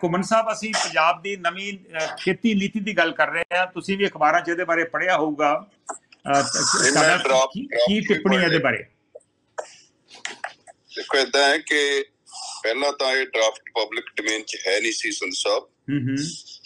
ਘੁੰਮਣ ਸਾਹਿਬ, ਅਸੀਂ ਪੰਜਾਬ ਦੀ ਨਵੀਂ ਖੇਤੀ ਨੀਤੀ ਦੀ ਗੱਲ ਕਰ ਰਹੇ ਹਾਂ। ਤੁਸੀਂ ਵੀ ਅਖਬਾਰਾਂ 'ਚ ਇਹਦੇ ਬਾਰੇ ਪੜ੍ਹਿਆ ਹੋਊਗਾ, ਕੀ ਟਿੱਪਣੀ ਇਹਦੇ ਬਾਰੇ? ਦੇਖੋ, ਏਦਾਂ ਹੈ ਕਿ ਪਹਿਲਾਂ ਤਾਂ ਇਹ ਡਰਾਫਟ ਪਬਲਿਕ ਡੋਮੇਨ 'ਚ ਹੈ ਨਹੀਂ ਸੀ ਸੰਧੂ ਸਾਹਿਬ।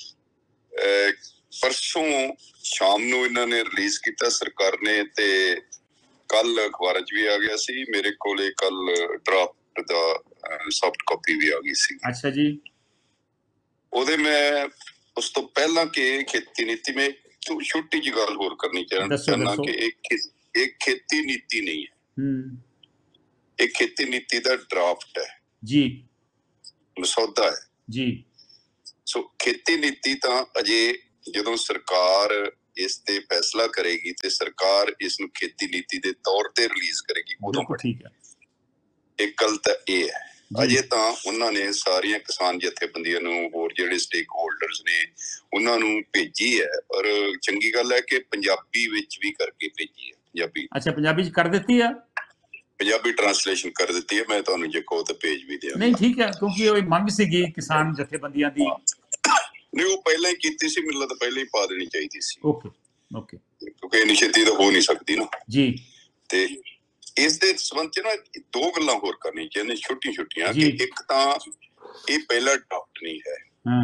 ਪਰਸੋਂ ਸ਼ਾਮ ਨੂੰ ਇਹਨਾਂ ਨੇ ਰਿਲੀਜ਼ ਕੀਤਾ ਸਰਕਾਰ ਨੇ, ਤੇ ਕੱਲ ਅਖਬਾਰਾਂ 'ਚ ਵੀ ਆ ਗਿਆ ਸੀ। ਮੇਰੇ ਕੋਲੇ ਕੱਲ ਡਰਾਫਟ ਦਾ ਸੌਫਟ ਕਾਪੀ ਵੀ ਆ ਗਈ ਸੀ। ਅੱਛਾ ਜੀ। ਉਹਦੇ ਮੈਂ ਉਸ ਤੋਂ ਪਹਿਲਾਂ ਕਿ ਖੇਤੀ ਨੀਤੀ ਮੈਂ ਛੋਟੀ ਜਿਹੀ ਗੱਲ ਹੋਰ ਕਰਨੀ ਚਾਹੁੰਦਾ ਕਿ ਇਹ ਖੇਤੀ ਨੀਤੀ ਨਹੀਂ ਹੈ, ਇਹ ਖੇਤੀ ਨੀਤੀ ਦਾ ਡਰਾਫਟ ਹੈ ਜੀ, ਮਸੌਦਾ ਹੈ ਜੀ। ਸੋ ਖੇਤੀ ਨੀਤੀ ਤਾਂ ਅਜੇ ਜਦੋਂ ਸਰਕਾਰ ਇਸ ਤੇ ਫੈਸਲਾ ਕਰੇਗੀ ਤੇ ਸਰਕਾਰ ਇਸ ਨੂੰ ਖੇਤੀ ਨੀਤੀ ਦੇ ਤੌਰ ਤੇ ਰਿਲੀਜ਼ ਕਰੇਗੀ, ਉਦੋਂ ਠੀਕ ਹੈ। ਇੱਕ ਗੱਲ ਤਾਂ ਇਹ ਹੈ, ਅਜੇ ਤਾਂ ਉਹਨਾਂ ਨੇ ਸਾਰੀਆਂ ਕਿਸਾਨ ਜਥੇਬੰਦੀਆਂ ਨੂੰ, ਹੋਰ ਜਿਹੜੇ ਸਟੇਕ ਹੋਲਡਰਸ ਨੇ, ਉਹਨਾਂ ਨੂੰ ਭੇਜੀ ਹੈ। ਔਰ ਚੰਗੀ ਗੱਲ ਹੈ ਕਿ ਪੰਜਾਬੀ ਵਿੱਚ ਵੀ ਕਰਕੇ ਭੇਜੀ ਹੈ। ਪੰਜਾਬੀ, ਅੱਛਾ, ਪੰਜਾਬੀ ਚ ਕਰ ਦਿੱਤੀ ਆ, ਪੰਜਾਬੀ ਟਰਾਂਸਲੇਸ਼ਨ ਕਰ ਦਿੱਤੀ ਹੈ। ਮੈਂ ਤੁਹਾਨੂੰ ਜੇ ਕਹੋ ਤਾਂ ਭੇਜ ਵੀ ਦਿਆਂ। ਨਹੀਂ, ਠੀਕ ਹੈ, ਕਿਉਂਕਿ ਉਹ ਮੰਗ ਸੀਗੀ ਕਿਸਾਨ ਜਥੇਬੰਦੀਆਂ ਦੀ। ਨਹੀਂ, ਉਹ ਪਹਿਲਾਂ ਹੀ ਕੀਤੀ ਸੀ, ਮੈਨੂੰ ਲੱਗਦਾ ਪਹਿਲਾਂ ਹੀ ਪਾ ਦੇਣੀ ਚਾਹੀਦੀ ਸੀ। ਓਕੇ, ਕਿਉਂਕਿ ਇੰਨੀ ਛੇਤੀ ਤਾਂ ਹੋ ਨਹੀਂ ਸਕਦੀ ਨਾ ਜੀ। ਤੇ ਇਸ ਦੇ ਸੰਬੰਧ ਚ ਨਾ ਦੋ ਗੱਲਾਂ ਹੋਰ ਕਰਨੀਆਂ ਚਾਹੀਦੀਆਂ, ਛੋਟੀਆਂ ਕਿ ਇੱਕ ਤਾਂ ਇਹ ਪਹਿਲਾ ਡਰਾਫਟ ਨਹੀਂ ਹੈ।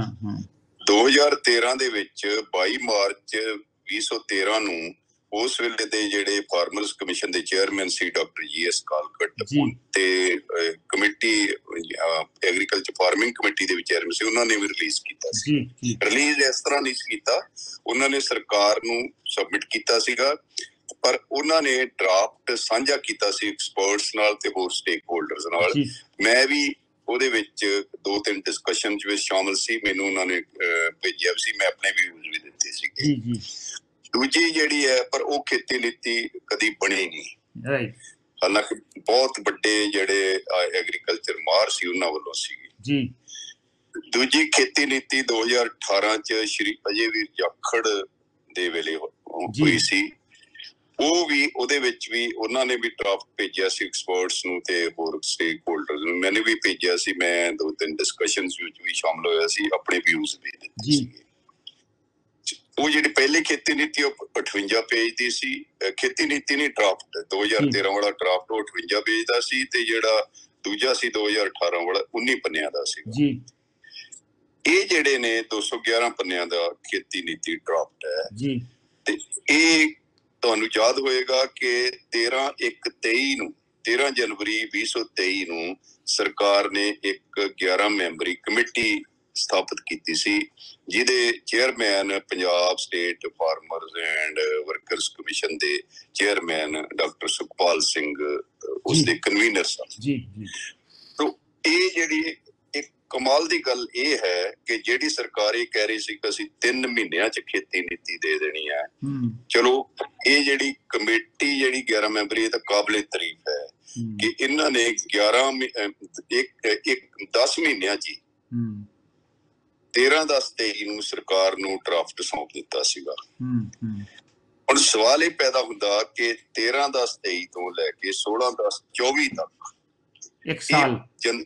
2013 ਦੇ ਵਿੱਚ 22 ਮਾਰਚ 2013 ਨੂੰ ਉਸ ਵੇਲੇ ਦੇ ਜਿਹੜੇ ਫਾਰਮਰਸ ਕਮਿਸ਼ਨ ਦੇ ਚੇਅਰਮੈਨ ਸੀ ਡਾਕਟਰ GS ਕਾਲਕਟ ਤੇ ਕਮੇਟੀ ਐਗਰੀਕਲਚਰ ਫਾਰਮਿੰਗ ਕਮੇਟੀ ਦੇ ਚੇਅਰਮੈਨ ਸੀ, ਉਹਨਾਂ ਨੇ ਵੀ ਰਿਲੀਜ਼ ਕੀਤਾ ਸੀ। ਰਿਲੀਜ਼ ਇਸ ਤਰ੍ਹਾਂ ਨਹੀਂ ਸੀ ਕੀਤਾ, ਉਹਨਾਂ ਨੇ ਸਰਕਾਰ ਨੂੰ ਸਬਮਿਟ ਕੀਤਾ ਸੀਗਾ, ਪਰ ਉਹਨਾਂ ਨੇ ਡਰਾਫਟ ਸਾਂਝਾ ਕੀਤਾ ਸੀ ਐਕਸਪਰਟਸ ਨਾਲ ਤੇ ਹੋਰ ਸਟੇਕ ਹੋਲਡਰਸ ਨਾਲ। ਮੈਂ ਵੀ ਉਹਦੇ ਵਿੱਚ 2-3 ਡਿਸਕਸ਼ਨ ਵਿੱਚ ਸ਼ਾਮਲ ਸੀ, ਮੈਨੂੰ ਉਹਨਾਂ ਨੇ ਭੇਜਿਆ ਸੀ, ਮੈਂ ਆਪਣੇ ਵਿਊਜ਼ ਵੀ ਦਿੱਤੇ ਸੀਗੇ। ਦੂਜੀ ਜਿਹੜੀ ਹੈ, ਪਰ ਉਹ ਖੇਤੀ ਨੀਤੀ ਕਦੀ ਬਣੀ ਨਹੀਂ, ਹਾਲਾਂਕਿ ਬਹੁਤ ਵੱਡੇ ਜਿਹੜੇ ਐਗਰੀਕਲਚਰ ਮਾਹਰ ਸੀ ਉਹਨਾਂ ਵੱਲੋਂ ਸੀਗੀ। ਦੂਜੀ ਖੇਤੀ ਨੀਤੀ 2018 ਚ ਸ਼੍ਰੀ ਅਜੇ ਵੀਰ ਜਾਖੜ ਦੇ ਵੇਲੇ ਹੋਈ ਸੀ, ਉਹ ਵੀ ਉਹਦੇ ਵਿੱਚ ਵੀ ਉਹਨਾਂ ਨੇ ਵੀ ਡਰਾਫਟ ਭੇਜਿਆ ਸੀ ਐਕਸਪਰਟਸ ਨੂੰ ਤੇ ਹੋਰ ਸਟੇਕ ਹੋਲਡਰਸ ਨੂੰ। ਮੈंने ਵੀ ਭੇਜਿਆ ਸੀ, ਮੈਂ 2-3 ਡਿਸਕਸ਼ਨਸ ਵਿੱਚ ਵੀ ਸ਼ਾਮਲ ਹੋਇਆ ਸੀ, ਆਪਣੇ ਵਿਊਜ਼ ਵੀ ਦਿੱਤੇ ਸੀਗੇ। ਉਹ ਜਿਹੜੀ ਪਹਿਲੀ ਖੇਤੀ ਨੀਤੀ ਉਹ 58 ਪੇਜ ਦੀ ਸੀ। ਖੇਤੀ ਨੀਤੀ ਨਹੀਂ, ਡਰਾਫਟ 2013 ਵਾਲਾ ਡਰਾਫਟ ਉਹ 58 ਪੇਜ ਦਾ ਸੀ, ਤੇ ਜਿਹੜਾ ਦੂਜਾ ਸੀ 2018 ਵਾਲਾ 19 ਪੰਨਿਆਂ ਦਾ ਸੀ। ਇਹ ਜਿਹੜੇ ਨੇ 211 ਪੰਨਿਆਂ ਦਾ ਖੇਤੀ ਨੀਤੀ ਡਰਾਫਟ ਹੈ। ਤੇ ਇਹ ਤੁਹਾਨੂੰ ਯਾਦ ਹੋਏਗਾ ਕਿ 13 ਜਨਵਰੀ 2023 ਨੂੰ ਸਰਕਾਰ ਨੇ ਇੱਕ 11 ਮੈਂਬਰੀ ਕਮੇਟੀ ਸਥਾਪਿਤ ਕੀਤੀ ਸੀ, ਜਿਹਦੇ chairman Punjab state farmers and workers commission ਦੇ ਚੇਅਰਮੈਨ ਡਾਕਟਰ ਸੁਖਪਾਲ ਸਿੰਘ ਉਸਦੇ ਕਨਵੀਨਰ ਸਨ। ਤੋ ਇਹ ਜਿਹੜੀ ਇੱਕ ਕਮਾਲ ਦੀ ਗੱਲ ਇਹ ਹੈ ਕਿ ਜਿਹੜੀ ਸਰਕਾਰ ਇਹ ਕਹਿ ਰਹੀ ਸੀ ਕਿ ਅਸੀਂ 3 ਮਹੀਨਿਆਂ ਚ ਖੇਤੀ ਨੀਤੀ ਦੇ ਦੇਣੀ ਹੈ, ਚਲੋ ਇਹ ਜਿਹੜੀ ਕਮੇਟੀ ਜਿਹੜੀ 11 ਮੈਂਬਰੀ, ਇਹ ਤਾਂ ਕਾਬਲੇ ਤਾਰੀਫ ਹੈ ਕਿ ਇਹਨਾਂ ਨੇ 10 ਮਹੀਨਿਆਂ ਚ 13/10/23 ਨੂੰ ਸਰਕਾਰ ਨੂੰ ਡਰਾਫਟ ਸੌਂਪ ਦਿੱਤਾ ਸੀਗਾ। ਹੁਣ ਸਵਾਲ ਇਹ ਪੈਦਾ ਹੁੰਦਾ ਕਿ 13/10/23 ਤੋਂ ਲੈ ਕੇ 16/10/24 ਤੱਕ ਇੱਕ ਸਾਲ,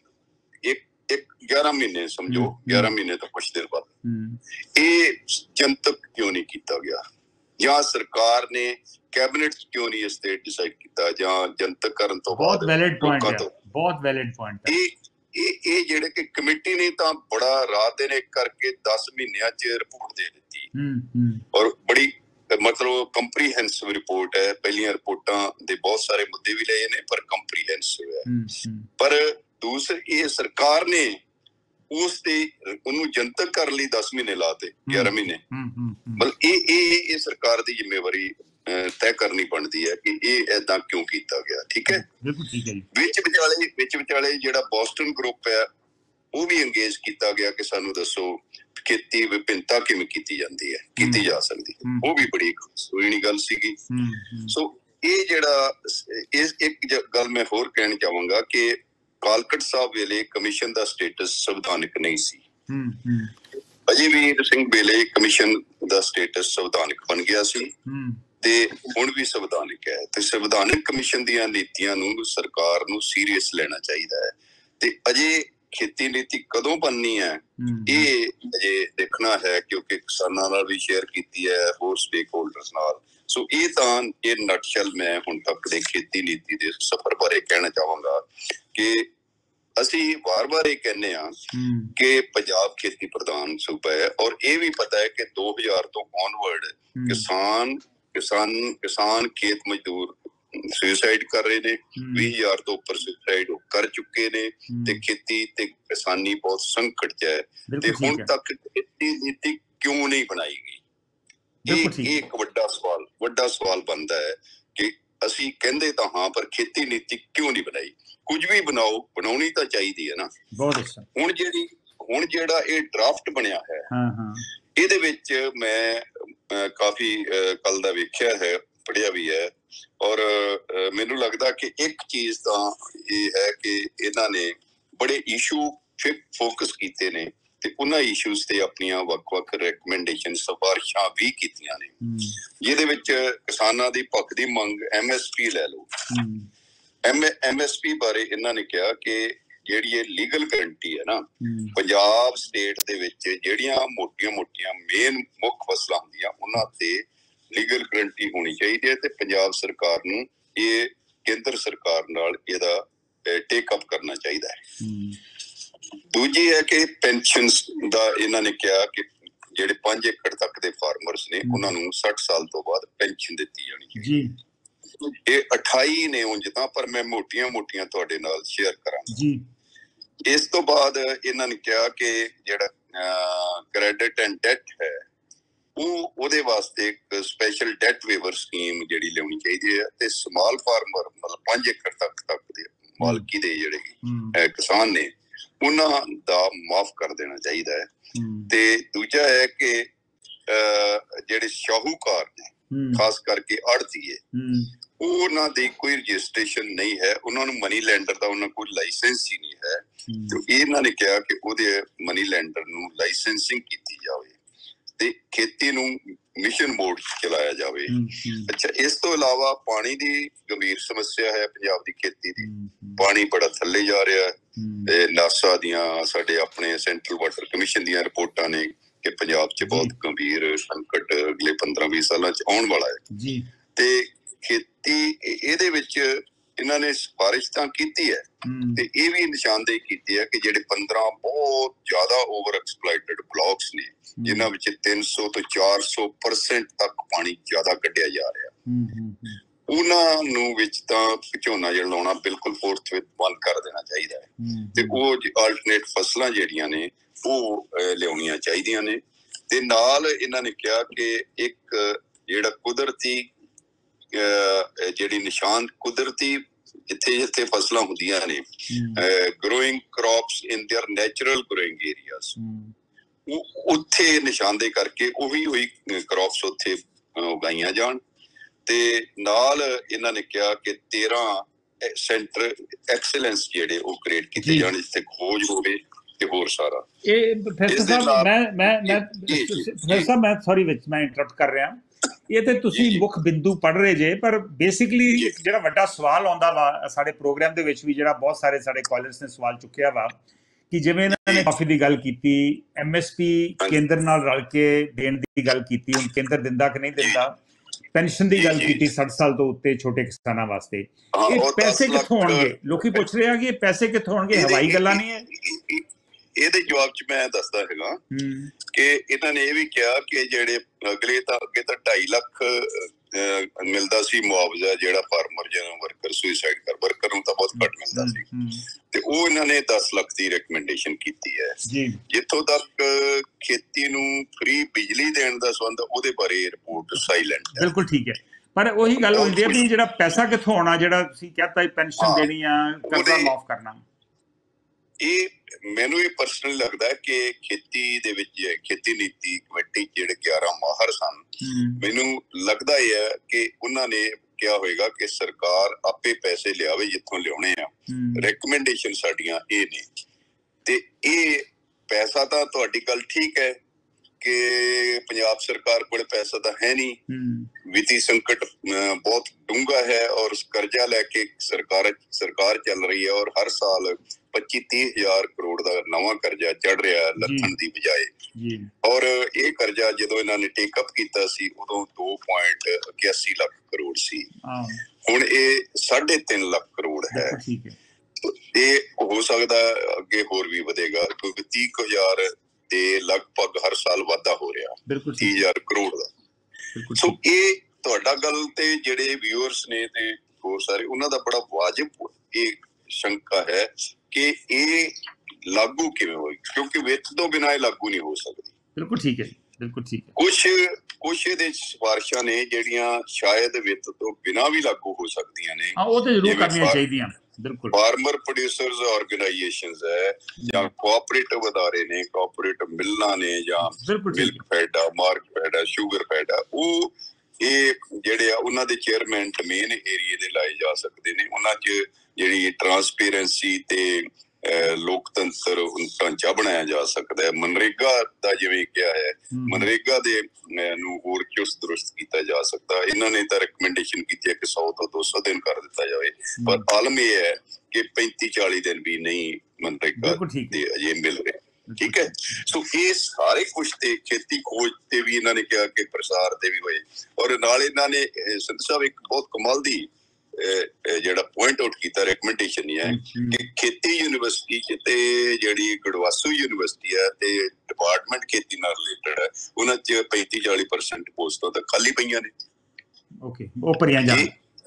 11 ਮਹੀਨੇ ਸਮਝੋ, 11 ਮਹੀਨੇ ਤੋਂ ਕੁਛ ਦੇਰ ਬਾਅਦ ਇਹ ਜਨਤਕ ਕਿਉਂ ਨਹੀਂ ਕੀਤਾ ਗਿਆ, ਜਾਂ ਸਰਕਾਰ ਨੇ ਕੈਬਨਿਟ ਕਿਉਂ ਨਹੀਂ ਇਸ ਤੇ ਡਿਸਾਈਡ ਕੀਤਾ, ਜਾਂ ਜਨਤਕ ਕਰਨ ਤੋਂ ਬਾਅਦ? ਬਹੁਤ ਵੈਲਿਡ ਪੁਆਇੰਟ ਹੈ। ਇਹ ਜਿਹੜੇ ਕਿ ਕਮੇਟੀ ਨੇ ਤਾਂ ਬੜਾ ਰਾਤ ਦਿਨ ਕਰਕੇ 10 ਮਹੀਨਿਆਂ ਚ ਰਿਪੋਰਟ ਦੇ ਦਿੱਤੀ, ਔਰ ਬੜੀ ਮਤਲਬ ਕੰਪਰੀਹੈਂਸਿਵ ਰਿਪੋਰਟ ਹੈ। ਪਹਿਲੀਆਂ ਰਿਪੋਰਟਾਂ ਦੇ ਬਹੁਤ ਸਾਰੇ ਮੁੱਦੇ ਵੀ ਲਏ ਨੇ, ਪਰ ਕੰਪਰੀਹੈਂਸਿਵ ਹੈ। ਪਰ ਦੂਸਰੀ, ਇਹ ਸਰਕਾਰ ਨੇ ਉਸ ਤੇ ਉਹਨੂੰ ਜਨਤਕ ਕਰਨ ਲਈ 10 ਮਹੀਨੇ ਲਾਤੇ, 11 ਮਹੀਨੇ। ਮਤਲਬ ਇਹ ਸਰਕਾਰ ਦੀ ਜ਼ਿੰਮੇਵਾਰੀ ਤੈਅ ਕਰਨੀ ਬਣਦੀ ਹੈ ਕਿ ਇਹ ਏਦਾਂ ਕਿਉਂ ਕੀਤਾ ਗਿਆ। ਠੀਕ ਹੈ। ਵਿੱਚ ਵਿਚਾਲੇ ਜਿਹੜਾ ਬੋਸਟਨ ਗਰੁੱਪ ਹੈ, ਉਹ ਵੀ ਅੰਗੇਜ ਕੀਤਾ ਗਿਆ ਕਿ ਸਾਨੂੰ ਦੱਸੋ ਖੇਤੀ ਵਿਭਿੰਨਤਾ ਕਿਵੇਂ ਕੀਤੀ ਜਾਂਦੀ ਹੈ, ਕੀਤੀ ਜਾ ਸਕਦੀ ਹੈ। ਉਹ ਵੀ ਬੜੀ ਸੋਹਣੀ ਗੱਲ ਸੀਗੀ। ਸੋ ਇਹ ਜਿਹੜਾ ਇੱਕ ਗੱਲ ਮੈਂ ਹੋਰ ਕਹਿਣੀ ਚਾਹਾਂਗਾ ਕਿ ਕਾਲਕਟ ਸਾਹਿਬ ਵੇਲੇ ਕਮਿਸ਼ਨ ਦਾ ਸਟੇਟਸ ਸੰਵਿਧਾਨਕ ਨਹੀਂ ਸੀ। ਅਜੇ ਵੀਰ ਸਿੰਘ ਵੇਲੇ ਕਮਿਸ਼ਨ ਦਾ ਸਟੇਟਸ ਸੰਵਿਧਾਨਕ ਬਣ ਗਿਆ ਸੀ, ਤੇ ਹੁਣ ਵੀ ਸੰਵਿਧਾਨਕ ਹੈ। ਤੇ ਸੰਵਿਧਾਨਕ ਕਮਿਸ਼ਨ ਦੀਆਂ ਨੀਤੀਆਂ ਨੂੰ ਸਰਕਾਰ ਨੂੰ ਸੀਰੀਅਸ ਲੈਣਾ ਚਾਹੀਦਾ ਹੈ। ਤੇ ਅਜੇ ਖੇਤੀ ਨੀਤੀ ਕਦੋਂ ਬਣਨੀ ਹੈ ਇਹ ਅਜੇ ਦੇਖਣਾ ਹੈ, ਕਿਉਂਕਿ ਕਿਸਾਨਾਂ ਨਾਲ ਵੀ ਸ਼ੇਅਰ ਕੀਤੀ ਹੈ, ਹੋਰ ਸਟੇਕ ਹੋਲਡਰਸ ਨਾਲ। ਸੋ ਇਹ ਤਾਂ ਇਹ ਨਟਸ਼ਲ ਮੈਂ ਹੁਣ ਤੱਕ ਦੇ ਖੇਤੀ ਨੀਤੀ ਦੇ ਸਫ਼ਰ ਬਾਰੇ ਕਹਿਣਾ ਚਾਹਾਂਗਾ ਕਿ ਅਸੀਂ ਵਾਰ-ਵਾਰ ਇਹ ਕਹਿੰਦੇ ਹਾਂ ਕਿ ਪੰਜਾਬ ਖੇਤੀ ਪ੍ਰਧਾਨ ਸੂਬਾ ਹੈ, ਔਰ ਇਹ ਵੀ ਪਤਾ ਹੈ ਕਿ 2000 ਤੋਂ ਔਨਵਰਡ ਕਿਸਾਨ ਖੇਤ ਮਜ਼ਦੂਰ ਸੁਸਾਈਡ ਕਰ ਰਹੇ ਨੇ, 20,000 ਤੋਂ ਉੱਪਰ ਸੁਸਾਈਡ ਕਰ ਚੁੱਕੇ ਨੇ, ਤੇ ਖੇਤੀ ਤੇ ਕਿਸਾਨੀ ਬਹੁਤ ਸੰਕਟ 'ਚ ਹੈ। ਤੇ ਹੁਣ ਤੱਕ ਖੇਤੀ ਨੀਤੀ ਕਿਉਂ ਨਹੀਂ ਬਣਾਈ ਗਈ? ਇਹ ਇੱਕ ਵੱਡਾ ਸਵਾਲ ਬਣਦਾ ਹੈ ਕਿ ਅਸੀਂ ਕਹਿੰਦੇ ਤਾਂ ਹਾਂ, ਪਰ ਖੇਤੀ ਨੀਤੀ ਕਿਉਂ ਨਹੀਂ ਬਣਾਈ? ਕੁਝ ਵੀ ਬਣਾਉਣੀ ਤਾਂ ਚਾਹੀਦੀ ਹੈ ਨਾ। ਹੁਣ ਜਿਹੜਾ ਇਹ ਡਰਾਫਟ ਬਣਿਆ ਹੈ, ਇਹਦੇ ਵਿੱਚ ਮੈਂ ਕਾਫੀ ਕੱਲ ਦਾ ਵੇਖਿਆ ਹੈ, ਪੜ੍ਹਿਆ ਵੀ ਹੈ, ਔਰ ਮੈਨੂੰ ਲੱਗਦਾ ਕਿ ਇੱਕ ਚੀਜ਼ ਤਾਂ ਇਹ ਹੈ ਕਿ ਇਹਨਾਂ ਨੇ ਬੜੇ ਇਸ਼ੂ ਫੋਕਸ ਕੀਤੇ ਨੇ, ਤੇ ਉਹਨਾਂ ਇਸ਼ੂਜ਼ ਤੇ ਆਪਣੀਆਂ ਵੱਖ-ਵੱਖ ਰეკਮੈਂਡੇਸ਼ਨ ਸਿਫਾਰਿਸ਼ਾਂ ਵੀ ਕੀਤੀਆਂ ਨੇ, ਜਿਹਦੇ ਵਿੱਚ ਕਿਸਾਨਾਂ ਦੀ ਭੁੱਖ ਦੀ ਮੰਗ MSP ਲੈ ਲਓ। MSP ਬਾਰੇ ਇਹਨਾਂ ਨੇ ਕਿਹਾ ਕਿ ਜਿਹੜੀ ਇਹ ਲੀਗਲ ਗਰੰਟੀ ਹੈ ਨਾ, ਪੰਜਾਬ ਸਟੇਟ ਦੇ ਵਿੱਚ ਜਿਹੜੀਆਂ ਮੋਟੀਆਂ ਮੇਨ ਮੁੱਖ ਫਸਲਾਂ ਹੁੰਦੀਆਂ ਉਹਨਾਂ ਤੇ ਲੀਗਲ ਗਰੰਟੀ ਹੋਣੀ ਚਾਹੀਦੀ ਹੈ, ਤੇ ਪੰਜਾਬ ਸਰਕਾਰ ਨੂੰ ਇਹ ਕੇਂਦਰ ਸਰਕਾਰ ਨਾਲ ਇਹਦਾ ਟੇਕ ਅਪ ਕਰਨਾ ਚਾਹੀਦਾ ਹੈ। ਦੂਜੀ ਹੈ ਕਿ ਪੈਨਸ਼ਨ ਦਾ ਇਹਨਾਂ ਨੇ ਕਿਹਾ ਕਿ ਜਿਹੜੇ 5 ਏਕੜ ਤੱਕ ਦੇ ਫਾਰਮਰਸ ਨੇ ਉਹਨਾਂ ਨੂੰ 60 ਸਾਲ ਤੋਂ ਬਾਅਦ ਪੈਨਸ਼ਨ ਦਿੱਤੀ ਜਾਣੀ ਚਾਹੀਦੀ। ਇਹ 28 ਨੇ ਉਂਝ ਤਾਂ, ਪਰ ਮੈਂ ਮੋਟੀਆਂ ਤੁਹਾਡੇ ਨਾਲ ਸ਼ੇਅਰ ਕਰਾਂਗਾ। ਇਸ ਤੋਂ ਬਾਅਦ ਇਹਨਾਂ ਨੇ ਕਿਹਾ ਕਿ ਜਿਹੜਾ ਕ੍ਰੈਡਿਟ ਐਂਡ ਡੈਟ ਹੈ, ਉਹਦੇ ਵਾਸਤੇ ਇੱਕ ਸਪੈਸ਼ਲ ਡੈਟ ਵੇਵਰ ਸਕੀਮ ਜਿਹੜੀ ਲਿਆਉਣੀ ਚਾਹੀਦੀ ਹੈ, ਤੇ ਸਮਾਲ ਫਾਰਮਰ ਮਤਲਬ 5 ਏਕੜ ਤੱਕ ਦੇ ਮਾਲਕੀ ਦੇ ਜਿਹੜੇ ਕਿਸਾਨ ਨੇ ਉਹਨਾਂ ਦਾ ਮਾਫ ਕਰ ਦੇਣਾ ਚਾਹੀਦਾ ਹੈ। ਤੇ ਦੂਜਾ ਹੈ ਕਿ ਜਿਹੜੇ ਸ਼ਾਹੂਕਾਰ ਨੇ, ਖਾਸ ਕਰਕੇ ਆੜ੍ਹਤੀਏ, ਉਹਨਾਂ ਦੀ ਕੋਈ ਰਜਿਸਟ੍ਰੇਸ਼ਨ ਨਹੀਂ ਹੈ, ਉਹਨਾਂ ਨੂੰ ਮਨੀ ਲੈਂਡਰ ਦਾ ਉਹਨਾਂ ਕੋਲ ਲਾਇਸੈਂਸ ਹੀ ਨਹੀਂ ਹੈ। ਤੇ ਇਹਨਾਂ ਨੇ ਕਿਹਾ ਕਿ ਉਹਦੇ ਮਨੀ ਲੈਂਡਰ ਨੂੰ ਲਾਇਸੈਂਸਿੰਗ ਕੀਤੀ ਜਾਵੇ ਤੇ ਖੇਤੀ ਨੂੰ ਮਿਸ਼ਨ ਮੋਡ ਚਲਾਇਆ ਜਾਵੇ। ਅੱਛਾ, ਇਸ ਤੋਂ ਇਲਾਵਾ ਪਾਣੀ ਦੀ ਗੰਭੀਰ ਸਮੱਸਿਆ ਹੈ ਪੰਜਾਬ ਦੀ ਖੇਤੀ ਦੀ। ਪਾਣੀ ਬੜਾ ਥੱਲੇ ਜਾ ਰਿਹਾ ਹੈ, ਤੇ ਨਾਸਾ ਦੀਆਂ, ਸਾਡੇ ਆਪਣੇ ਸੈਂਟਰਲ ਵਾਟਰ ਕਮਿਸ਼ਨ ਦੀਆਂ ਰਿਪੋਰਟਾਂ ਨੇ ਕਿ ਪੰਜਾਬ 'ਚ ਬਹੁਤ ਗੰਭੀਰ ਸੰਕਟ ਅਗਲੇ 15-20 ਸਾਲਾਂ 'ਚ ਆਉਣ ਵਾਲਾ ਹੈ। ਤੇ ਖੇਤੀ ਇਹਦੇ ਵਿੱਚ ਇਹਨਾਂ ਨੇ ਸਿਫਾਰਿਸ਼ ਤਾਂ ਕੀਤੀ ਹੈ, ਤੇ ਇਹ ਵੀ ਨਿਸ਼ਾਨਦੇਹੀ ਕੀਤੀ ਹੈ ਕਿ ਜਿਹੜੇ 15 ਬਹੁਤ ਜ਼ਿਆਦਾ ਓਵਰ ਐਕਸਪਲੋਇਟਡ ਬਲਾਕਸ ਨੇ, ਜਿਨ੍ਹਾਂ ਵਿੱਚ 300 ਤੋਂ 400% ਤੱਕ ਪਾਣੀ ਜ਼ਿਆਦਾ ਕੱਢਿਆ ਜਾ ਰਿਹਾ, ਉਹਨਾਂ ਨੂੰ ਵਿੱਚ ਤਾਂ ਝੋਨਾ ਜਿਹੜਾ ਲਾਉਣਾ ਬਿਲਕੁਲ ਫੋਰਥ ਬੰਦ ਕਰ ਦੇਣਾ ਚਾਹੀਦਾ ਹੈ, ਤੇ ਉਹ ਆਲਟਰਨੇਟ ਫਸਲਾਂ ਜਿਹੜੀਆਂ ਨੇ ਉਹ ਲਿਆਉਣੀਆਂ ਚਾਹੀਦੀਆਂ ਨੇ। ਤੇ ਨਾਲ ਇਹਨਾਂ ਨੇ ਕਿਹਾ ਕਿ ਇੱਕ ਜਿਹੜਾ ਕੁਦਰਤੀ ਜਿਹੜੀ ਕੁਦਰਤੀ ਜਿੱਥੇ ਫਸਲਾਂ ਹੁੰਦੀਆਂ ਨੇ, growing crops in their natural growing areas, ਉੱਥੇ ਨਿਸ਼ਾਨਦੇਹੀ ਕਰਕੇ ਉਹੀ ਕ੍ਰੌਪਸ ਉੱਥੇ ਉਗਾਈਆਂ ਜਾਣ। ਤੇ ਨਾਲ ਇਹਨਾਂ ਨੇ ਕਿਹਾ ਕਿ 13 ਸੈਂਟਰ ਐਕਸਲੈਂਸ ਜਿਹੜੇ ਉਹ ਕ੍ਰੀਏਟ ਕੀਤੇ ਜਾਣ, ਜਿੱਥੇ ਖੋਜ ਹੋਵੇ ਤੇ ਹੋਰ ਸਾਰਾ। ਇਹ ਪ੍ਰੋਫੈਸਰ ਸਾਹਿਬ ਮੈਂ ਸੌਰੀ ਵਿੱਚ ਮੈਂ ਇੰਟਰਪਟ ਕਰ ਰਿਹਾ, ਇਹ ਤੇ ਤੁਸੀਂ ਮੁੱਖ ਬਿੰਦੂ ਪੜ੍ਹ ਰਹੇ ਜੇ, ਪਰ ਬੇਸਿਕਲੀ ਜਿਹੜਾ ਵੱਡਾ ਸਵਾਲ ਆਉਂਦਾ ਵਾ ਸਾਡੇ ਪ੍ਰੋਗਰਾਮ ਦੇ ਵਿੱਚ ਵੀ, ਜਿਹੜਾ ਬਹੁਤ ਸਾਰੇ ਸਾਡੇ ਕਾਲਰਸ ਨੇ ਸਵਾਲ ਚੁੱਕਿਆ ਵਾ, ਕਿ ਜਿਵੇਂ ਇਹਨਾਂ ਨੇ ਕਾਫੀ ਦੀ ਗੱਲ ਕੀਤੀ, MSP ਕੇਂਦਰ ਨਾਲ ਰਲ ਕੇ ਦੇਣ ਦੀ ਗੱਲ ਕੀਤੀ, ਹੁਣ ਕੇਂਦਰ ਦਿੰਦਾ ਕਿ ਨਹੀਂ ਦਿੰਦਾ, ਪੈਨਸ਼ਨ ਦੀ ਗੱਲ ਕੀਤੀ 60 ਸਾਲ ਤੋਂ ਉੱਤੇ ਛੋਟੇ ਕਿਸਾਨਾਂ ਵਾਸਤੇ, ਇਹ ਪੈਸੇ ਕਿੱਥੋਂ ਆਉਣਗੇ? ਲੋਕੀ ਪੁੱਛ ਰਹੇ ਆ ਕਿ ਇਹ ਪੈਸੇ ਕਿੱਥੋਂ ਆਉਣਗੇ, ਹਵਾਈ ਗੱਲਾਂ ਨਹੀਂ ਹੈ। ਇਹਦੇ ਜਵਾਬ 'ਚ ਮੈਂ ਦੱਸਦਾ ਹੈਗਾ ਕਿ ਇਹਨਾਂ ਨੇ ਇਹ ਵੀ ਕਿਹਾ ਕਿ ਜਿਹੜੇ ਅੱਗੇ ਤਾਂ 2.5 ਲੱਖ ਮਿਲਦਾ ਸੀ ਮੁਆਵਜ਼ਾ, ਜਿਹੜਾ ਫਾਰਮਰ ਜਦੋਂ ਵਰਕਰ ਸੁਸਾਈਡ ਵਰਕਰ ਨੂੰ ਤਾਂ ਬਹੁਤ ਘੱਟ ਮਿਲਦਾ ਸੀ, ਤੇ ਉਹ ਇਹਨਾਂ ਨੇ 10 ਲੱਖ ਦੀ ਰეკਮੈਂਡੇਸ਼ਨ ਕੀਤੀ ਹੈ। ਜਿੱਥੋਂ ਤੱਕ ਖੇਤੀ ਨੂੰ ਫ੍ਰੀ ਬਿਜਲੀ ਦੇਣ ਦਾ ਸੰਬੰਧ, ਉਹਦੇ ਬਾਰੇ ਰਿਪੋਰਟ ਸਾਇਲੈਂਟ ਹੈ। ਬਿਲਕੁਲ ਠੀਕ ਹੈ, ਪਰ ਉਹੀ ਗੱਲ ਹੋ ਜਾਂਦੀ ਹੈ ਵੀ ਜਿਹੜਾ ਪੈਸਾ ਕਿੱਥੋਂ ਆਉਣਾ, ਜਿਹੜਾ ਤੁਸੀਂ ਕਹਿਤਾ ਪੈਨਸ਼ਨ ਦੇਣੀ ਆ, ਕਰਜ਼ਾ ਮਾਫ ਕਰਨਾ। ਇਹ ਮੈਨੂੰ ਇਹ ਪਰਸਨਲੀ ਲੱਗਦਾ ਕਿ ਖੇਤੀ ਦੇ ਵਿੱਚ ਖੇਤੀ ਨੀਤੀ ਕਮੇਟੀ ਜਿਹੜੇ 11 ਮਾਹਰ ਸਨ, ਮੈਨੂੰ ਲੱਗਦਾ ਇਹ ਹੈ ਕਿ ਉਹਨਾਂ ਨੇ ਕਿਹਾ ਹੋਏਗਾ ਕਿ ਸਰਕਾਰ ਆਪੇ ਪੈਸੇ ਲਿਆਵੇ ਜਿੱਥੋਂ ਲਿਆਉਣੇ ਆ, ਰეკਮੈਂਡੇਸ਼ਨ ਸਾਡੀਆਂ ਇਹ ਨੇ। ਤੇ ਇਹ ਪੈਸਾ ਤਾਂ ਤੁਹਾਡੀ ਗੱਲ ਠੀਕ ਹੈ ਕਿ ਪੰਜਾਬ ਸਰਕਾਰ ਕੋਲ ਪੈਸਾ ਤਾਂ ਹੈ ਨਹੀਂ, ਵਿੱਤੀ ਸੰਕਟ ਬਹੁਤ ਡੂੰਘਾ ਹੈ, ਔਰ ਕਰਜ਼ਾ ਲੈ ਕੇ ਸਰਕਾਰ ਚੱਲ ਰਹੀ ਹੈ, ਔਰ ਹਰ ਸਾਲ 25-30 ਹਜ਼ਾਰ ਕਰੋੜ ਦਾ ਨਵਾਂ ਕਰਜ਼ਾ ਚੜ ਰਿਹਾ ਲੱਥਣ ਦੀ ਬਜਾਏ ਜੀ। ਔਰ ਇਹ ਕਰਜ਼ਾ ਜਦੋਂ ਇਹਨਾਂ ਨੇ ਟੇਕ ਅਪ ਕੀਤਾ ਸੀ ਉਦੋਂ 2.81 ਲੱਖ ਕਰੋੜ ਸੀ, ਹੁਣ ਇਹ 3.5 ਲੱਖ ਕਰੋੜ ਹੈ। ਠੀਕ ਹੈ, ਇਹ ਹੋ ਸਕਦਾ ਅੱਗੇ ਹੋਰ ਵੀ ਵਧੇਗਾ ਕਿਉਂਕਿ 30,000 ਦੇ ਲਗਭਗ ਹਰ ਸਾਲ ਵਾਧਾ ਹੋ ਰਿਹਾ, 30,000 ਕਰੋੜ ਦਾ। ਸੋ ਇਹ ਤੁਹਾਡਾ ਗੱਲ ਤੇ ਜਿਹੜੇ ਵਿਊਅਰਸ ਨੇ ਤੇ ਹੋਰ ਸਾਰੇ ਉਹਨਾਂ ਦਾ ਬੜਾ ਵਾਜਬ ਇਹ ਸ਼ੰਕਾ ਹੈ ਕਿ ਇਹ ਲਾਗੂ ਕਿਵੇਂ ਹੋਈ, ਕਿਉਂਕਿ ਵਿੱਤ ਤੋਂ ਬਿਨਾਂ ਇਹ ਲਾਗੂ ਨਹੀਂ ਹੋ ਸਕਦੀ। ਬਿਲਕੁਲ ਠੀਕ ਹੈ, ਬਿਲਕੁਲ ਠੀਕ ਹੈ। ਕੁਛ ਇਹਦੇ ਸਿਫਾਰਿਸ਼ਾਂ ਨੇ ਜਿਹੜੀਆਂ ਸ਼ਾਇਦ ਵਿੱਤ ਤੋਂ ਬਿਨਾਂ ਵੀ ਲਾਗੂ ਹੋ ਸਕਦੀਆਂ ਨੇ, ਉਹ ਤੇ ਜ਼ਰੂਰ ਕਰਨੀਆਂ ਚਾਹੀਦੀਆਂ। ਬਿਲਕੁਲ, ਫਾਰਮਰ ਪ੍ਰੋਡਿਊਸਰਸ ਆਰਗੇਨਾਈਜੇਸ਼ਨਸ ਹੈ ਜਾਂ ਕੋਆਪਰੇਟਿਵ ਅਦਾਰੇ ਨੇ, ਕੋਆਪਰੇਟਿਵ ਮਿਲਾਂ ਨੇ ਜਾਂ ਮਿਲਕ ਫੈਡ ਆ, ਮਾਰਕ ਫੈਡ ਆ, ਸ਼ੂਗਰ ਫੈਡ ਆ, ਉਹ ਇਹ ਜਿਹੜੇ ਆ ਉਹਨਾਂ ਦੇ ਚੇਅਰਮੈਨ ਮੇਨ ਏਰੀਏ ਦੇ ਲਾਏ ਜਾ ਸਕਦੇ ਨੇ। ਉਹਨਾਂ 'ਚ ਜਿਹੜੀ ਟਰਾਂਸਪੇਰੈਂਸੀ ਤੇ ਲੋਕਤੰਤਰ ਢਾਂਚਾ ਬਣਾਇਆ ਜਾ ਸਕਦਾ ਹੈ। ਮਨਰੇਗਾ ਦਾ ਜਿਵੇਂ ਕਿਹਾ ਹੈ, ਮਨਰੇਗਾ ਦੇ ਨੂੰ ਹੋਰ ਚੁਸਤ ਦਰੁਸਤ ਕੀਤਾ ਜਾ ਸਕਦਾ। ਇਹਨਾਂ ਨੇ ਤਾਂ ਰਿਕਮੈਂਡੇਸ਼ਨ ਕੀਤੀ ਹੈ ਕਿ 100 ਤੋਂ 200 ਦਿਨ ਕਰ ਦਿੱਤਾ ਜਾਵੇ, ਪਰ ਆਲਮ ਇਹ ਹੈ ਕਿ 35-40 ਦਿਨ ਵੀ ਨਹੀਂ ਮਨਰੇਗਾ ਦੇ ਅਜੇ ਮਿਲ ਰਹੇ। ਠੀਕ ਹੈ, ਸੋ ਇਹ ਸਾਰੇ ਕੁਛ ਤੇ ਖੇਤੀ ਖੋਜ ਤੇ ਵੀ ਇਹਨਾਂ ਨੇ ਕਿਹਾ ਕਿ ਪ੍ਰਸਾਰ ਤੇ ਵੀ ਹੋਏ, ਔਰ ਨਾਲ ਇਹਨਾਂ ਨੇ ਸਿੰਧ ਸਾਹਿਬ ਇੱਕ ਬਹੁਤ ਕਮਾਲ ਦੀ ਜਿਹੜਾ ਪੁਆਇੰਟ ਆਊਟ ਕੀਤਾ ਰਿਕਮੈਂਡੇਸ਼ਨ ਹੀ ਹੈ ਕਿ ਖੇਤੀ ਯੂਨੀਵਰਸਿਟੀ ਚ ਤੇ ਜਿਹੜੀ ਗੜਵਾਸੂ ਯੂਨੀਵਰਸਿਟੀ ਹੈ ਤੇ ਡਿਪਾਰਟਮੈਂਟ ਖੇਤੀ ਨਾਲ ਰਿਲੇਟਡ ਹੈ, ਉਹਨਾਂ ਚ 35-40% ਪੋਸਟਾਂ ਤਾਂ ਖਾਲੀ ਪਈਆਂ ਨੇ। ਉਹ ਭਰੀਆਂ ਜਾਣ,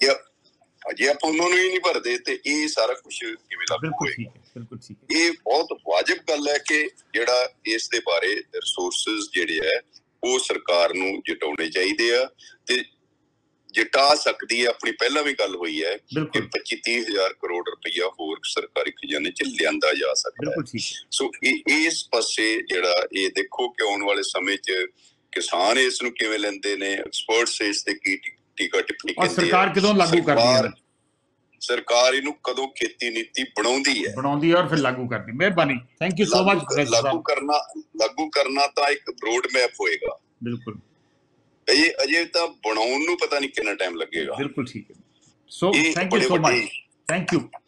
ਜੇ ਆਪਾਂ ਉਹਨਾਂ ਨੂੰ ਹੀ ਨਹੀਂ ਭਰਦੇ ਤੇ ਇਹ ਸਾਰਾ ਕੁਝ ਕਿਵੇਂ ਲਾਗੂ ਹੋਏਗਾ। ਇਹ ਬਹੁਤ ਵਾਜਬ ਗੱਲ ਹੈ ਕਿ ਜਿਹੜਾ ਇਸ ਦੇ ਬਾਰੇ ਰਿਸੋਰਸਿਸ ਜਿਹੜੇ ਹੈ ਉਹ ਸਰਕਾਰ ਨੂੰ ਜਟਾਉਣੇ ਚਾਹੀਦੇ ਆ ਤੇ ਜਟਾ ਸਕਦੀ ਹੈ। ਆਪਣੀ ਪਹਿਲਾਂ ਵੀ ਗੱਲ ਹੋਈ ਹੈ ਕਿ 25-30 ਹਜ਼ਾਰ ਕਰੋੜ ਰੁਪਈਆ ਹੋਰ ਸਰਕਾਰੀ ਖਜ਼ਾਨੇ ਚ ਲਿਆਂਦਾ ਜਾ ਸਕਦਾ ਹੈ। ਸੋ ਇਸ ਪਾਸੇ ਜਿਹੜਾ ਇਹ ਦੇਖੋ ਕਿ ਆਉਣ ਵਾਲੇ ਸਮੇਂ ਚ ਕਿਸਾਨ ਇਸ ਨੂੰ ਕਿਵੇਂ ਲੈਂਦੇ ਨੇ, ਐਕਸਪਰਟਸ ਇਸ ਤੇ ਕੀ ਟੀਕਾ ਟਿੱਪਣੀ ਕਹਿੰਦੇ, ਸਰਕਾਰ ਕਦੋਂ ਲਾਗੂ ਕਰਦੀ ਹੈ, ਸਰਕਾਰ ਇਹਨੂੰ ਕਦੋਂ ਖੇਤੀ ਨੀਤੀ ਬਣਾਉਂਦੀ ਹੈ ਔਰ ਫਿਰ ਲਾਗੂ ਕਰਦੀ। ਮਿਹਰਬਾਨੀ, ਥੈਂਕ ਯੂ ਸੋ ਮਚ। ਲਾਗੂ ਕਰਨਾ ਤਾਂ ਇੱਕ ਰੋਡ ਮੈਪ ਹੋਏਗਾ। ਬਿਲਕੁਲ, ਅਜੇ ਤਾਂ ਬਣਾਉਣ ਨੂੰ ਪਤਾ ਨਹੀਂ ਕਿੰਨਾ ਟਾਈਮ ਲੱਗੇਗਾ। ਬਿਲਕੁਲ ਠੀਕ ਹੈ। So thank you so much, thank you.